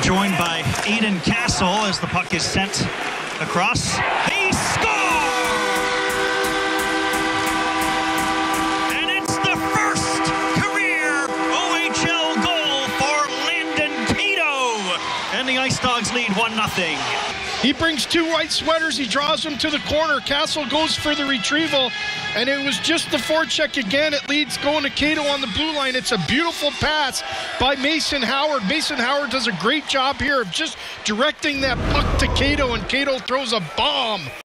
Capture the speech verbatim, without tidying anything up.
joined by Landon Cato as the puck is sent across. He scores! And it's the first career O H L goal for Landon Cato. And the Ice Dogs lead one nothing. He brings two white sweaters. He draws them to the corner. Castle goes for the retrieval, and it was just the forecheck again. It leads going to Cato on the blue line. It's a beautiful pass by Mason Howard. Mason Howard does a great job here of just directing that puck to Cato, and Cato throws a bomb